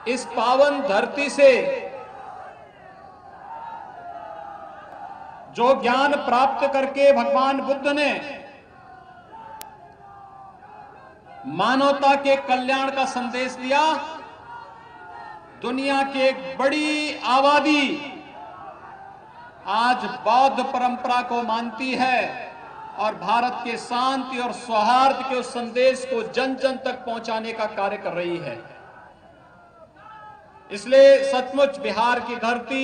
इस पावन धरती से जो ज्ञान प्राप्त करके भगवान बुद्ध ने मानवता के कल्याण का संदेश दिया, दुनिया की एक बड़ी आबादी आज बौद्ध परंपरा को मानती है और भारत के शांति और सौहार्द के उस संदेश को जन जन तक पहुंचाने का कार्य कर रही है। इसलिए सचमुच बिहार की धरती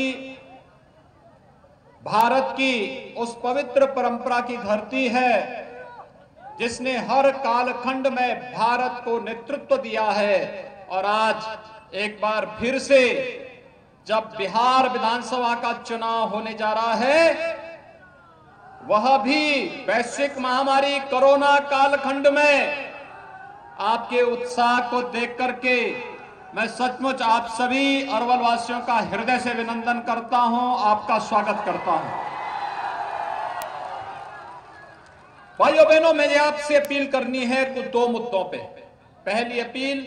भारत की उस पवित्र परंपरा की धरती है जिसने हर कालखंड में भारत को नेतृत्व दिया है। और आज एक बार फिर से जब बिहार विधानसभा का चुनाव होने जा रहा है, वह भी वैश्विक महामारी कोरोना कालखंड में, आपके उत्साह को देख करके मैं सचमुच आप सभी अरवल वासियों का हृदय से अभिनंदन करता हूं, आपका स्वागत करता हूं। भाइयों बहनों, मुझे आपसे अपील करनी है कुछ दो मुद्दों पे। पहली अपील,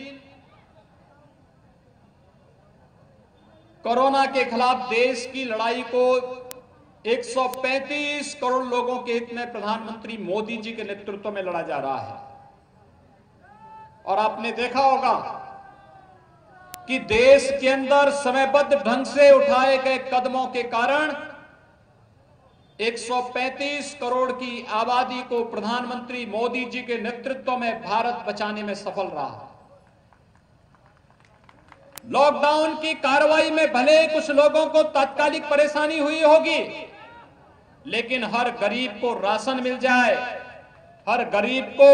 कोरोना के खिलाफ देश की लड़ाई को 135 करोड़ लोगों के हित में प्रधानमंत्री मोदी जी के नेतृत्व में लड़ा जा रहा है। और आपने देखा होगा कि देश के अंदर समयबद्ध ढंग से उठाए गए कदमों के कारण 135 करोड़ की आबादी को प्रधानमंत्री मोदी जी के नेतृत्व में भारत बचाने में सफल रहा। लॉकडाउन की कार्रवाई में भले कुछ लोगों को तात्कालिक परेशानी हुई होगी, लेकिन हर गरीब को राशन मिल जाए, हर गरीब को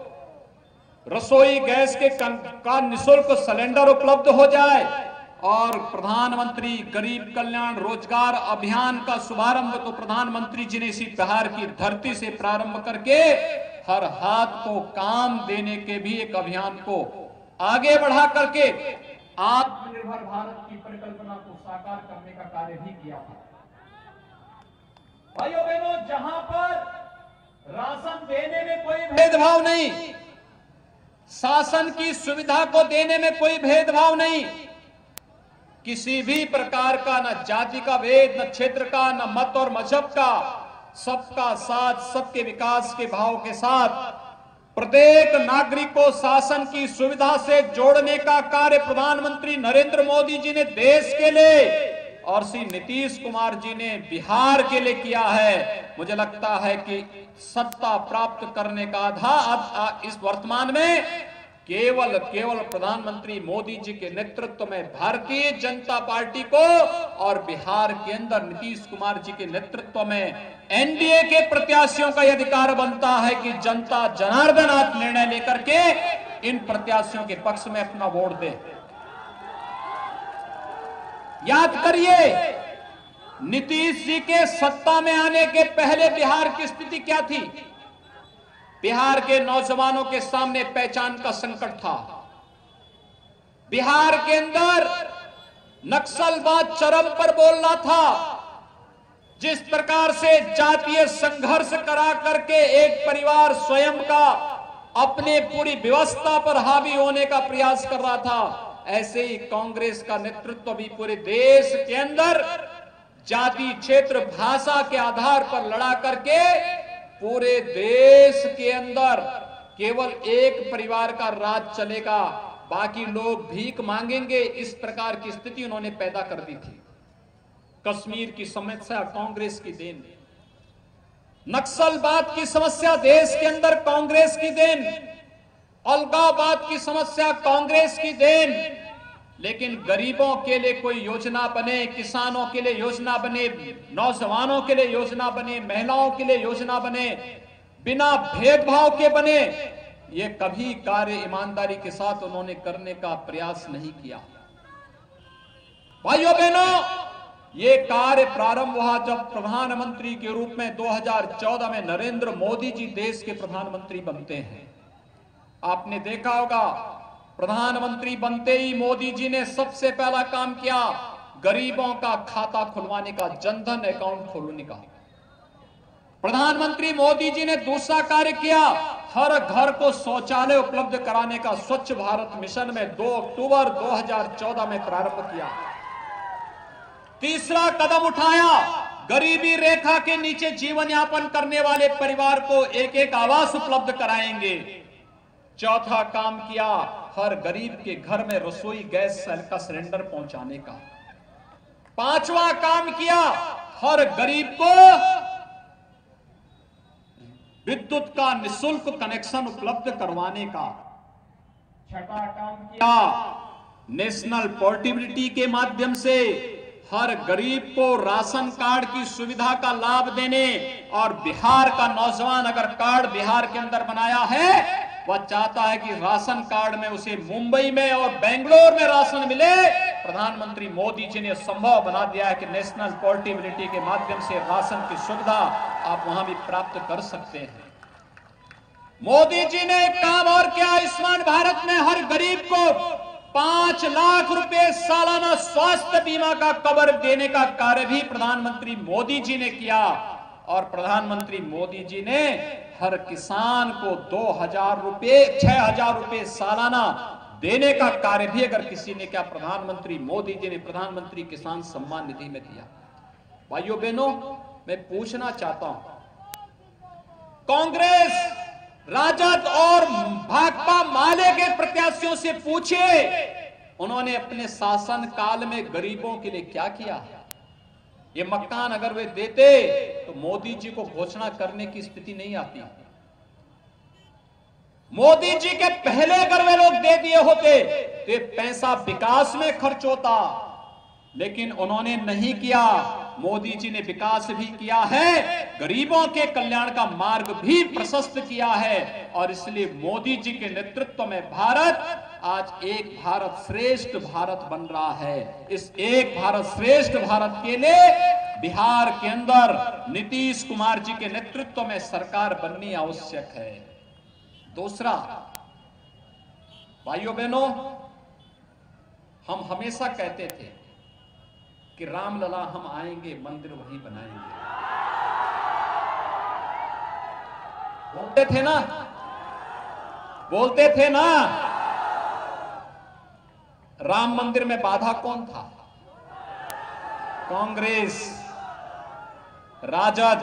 रसोई गैस के का निःशुल्क सिलेंडर उपलब्ध हो जाए और प्रधानमंत्री गरीब कल्याण रोजगार अभियान का शुभारंभ तो प्रधानमंत्री जी ने इसी बिहार की धरती से प्रारंभ करके हर हाथ को काम देने के भी एक अभियान को आगे बढ़ा करके आत्मनिर्भर भारत की परिकल्पना को साकार करने का कार्य भी किया था। भाइयों बहनों, जहां पर राशन देने में कोई भेदभाव नहीं, शासन की सुविधा को देने में कोई भेदभाव नहीं, किसी भी प्रकार का न जाति का भेद, न क्षेत्र का, न मत और मजहब का, सबका साथ, सबके विकास के भाव के साथ प्रत्येक नागरिक को शासन की सुविधा से जोड़ने का कार्य प्रधानमंत्री नरेंद्र मोदी जी ने देश के लिए और श्री नीतीश कुमार जी ने बिहार के लिए किया है। मुझे लगता है कि सत्ता प्राप्त करने का आधार इस वर्तमान में केवल प्रधानमंत्री मोदी जी के नेतृत्व में भारतीय जनता पार्टी को और बिहार के अंदर नीतीश कुमार जी के नेतृत्व में एनडीए के प्रत्याशियों का यह अधिकार बनता है कि जनता जनार्दन आप निर्णय लेकर के इन प्रत्याशियों के पक्ष में अपना वोट दे। याद करिए, नीतीश जी के सत्ता में आने के पहले बिहार की स्थिति क्या थी? बिहार के नौजवानों के सामने पहचान का संकट था। बिहार के अंदर नक्सलवाद चरम पर बोल रहा था। जिस प्रकार से जातीय संघर्ष करा करके एक परिवार स्वयं का अपने पूरी व्यवस्था पर हावी होने का प्रयास कर रहा था, ऐसे ही कांग्रेस का नेतृत्व भी पूरे देश के अंदर जाति, क्षेत्र, भाषा के आधार पर लड़ा करके पूरे देश के अंदर केवल एक परिवार का राज चलेगा, बाकी लोग भीख मांगेंगे, इस प्रकार की स्थिति उन्होंने पैदा कर दी थी। कश्मीर की समस्या कांग्रेस की देन, नक्सलवाद की समस्या देश के अंदर कांग्रेस की देन, अलगाववाद की समस्या कांग्रेस की देन। लेकिन गरीबों के लिए कोई योजना बने, किसानों के लिए योजना बने, नौजवानों के लिए योजना बने, महिलाओं के लिए योजना बने, बिना भेदभाव के बने, ये कभी कार्य ईमानदारी के साथ उन्होंने करने का प्रयास नहीं किया। भाइयों बहनों, ये कार्य प्रारंभ हुआ जब प्रधानमंत्री के रूप में 2014 में नरेंद्र मोदी जी देश के प्रधानमंत्री बनते हैं। आपने देखा होगा, प्रधानमंत्री बनते ही मोदी जी ने सबसे पहला काम किया गरीबों का खाता खुलवाने का, जनधन अकाउंट खोलने का। प्रधानमंत्री मोदी जी ने दूसरा कार्य किया, हर घर को शौचालय उपलब्ध कराने का स्वच्छ भारत मिशन में 2 अक्टूबर 2014 में प्रारंभ किया। तीसरा कदम उठाया, गरीबी रेखा के नीचे जीवन यापन करने वाले परिवार को एक एक आवास उपलब्ध कराएंगे। चौथा काम किया, हर गरीब के घर में रसोई गैस का सिलेंडर पहुंचाने का। पांचवा काम किया, हर गरीब को विद्युत का निःशुल्क कनेक्शन उपलब्ध करवाने का। छठा काम किया, नेशनल पोर्टेबिलिटी के माध्यम से हर गरीब को राशन कार्ड की सुविधा का लाभ देने, और बिहार का नौजवान अगर कार्ड बिहार के अंदर बनाया है, वह चाहता है कि राशन कार्ड में उसे मुंबई में और बेंगलोर में राशन मिले। प्रधानमंत्री मोदी जी ने संभव बना दिया है कि नेशनल पोर्टेबिलिटी के माध्यम से राशन की सुविधा आप वहां भी प्राप्त कर सकते हैं। मोदी जी ने एक काम और किया, आयुष्मान भारत में हर गरीब को 5 लाख रुपए सालाना स्वास्थ्य बीमा का कवर देने का कार्य भी प्रधानमंत्री मोदी जी ने किया। और प्रधानमंत्री मोदी जी ने हर किसान को 6,000 रुपए सालाना देने का कार्य भी अगर किसी ने क्या, प्रधानमंत्री मोदी जी ने प्रधानमंत्री किसान सम्मान निधि में दिया। भाइयों बहनों, मैं पूछना चाहता हूं, कांग्रेस, राजद और भाकपा माले के प्रत्याशियों से पूछिए, उन्होंने अपने शासन काल में गरीबों के लिए क्या किया। ये मकान अगर वे देते तो मोदी जी को घोषणा करने की स्थिति नहीं आती। मोदी जी के पहले अगर वे लोग दे दिए होते तो ये पैसा विकास में खर्च होता, लेकिन उन्होंने नहीं किया। मोदी जी ने विकास भी किया है, गरीबों के कल्याण का मार्ग भी प्रशस्त किया है, और इसलिए मोदी जी के नेतृत्व में भारत आज एक भारत श्रेष्ठ भारत बन रहा है। इस एक भारत श्रेष्ठ भारत के लिए बिहार के अंदर नीतीश कुमार जी के नेतृत्व में सरकार बननी आवश्यक है। दूसरा, भाइयों बहनों, हम हमेशा कहते थे कि रामलला हम आएंगे मंदिर वहीं बनाएंगे, बोलते थे ना। राम मंदिर में बाधा कौन था? कांग्रेस, राजद,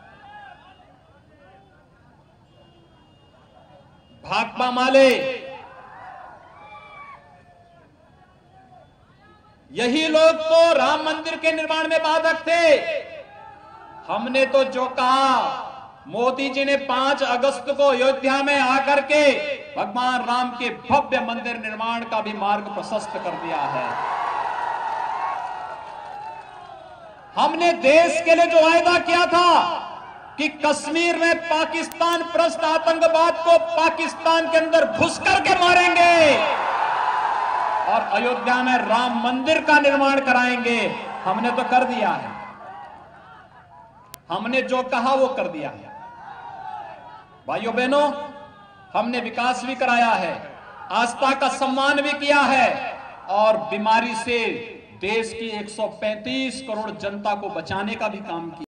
भाकपा माले, यही लोग तो राम मंदिर के निर्माण में बाधक थे। हमने तो जो कहा, मोदी जी ने 5 अगस्त को अयोध्या में आकर के भगवान राम के भव्य मंदिर निर्माण का भी मार्ग प्रशस्त कर दिया है। हमने देश के लिए जो वायदा किया था कि कश्मीर में पाकिस्तान परस्त आतंकवाद को पाकिस्तान के अंदर घुस करके मारेंगे और अयोध्या में राम मंदिर का निर्माण कराएंगे, हमने तो कर दिया है। हमने जो कहा वो कर दिया है। भाइयों बहनों, हमने विकास भी कराया है, आस्था का सम्मान भी किया है, और बीमारी से देश की 135 करोड़ जनता को बचाने का भी काम किया।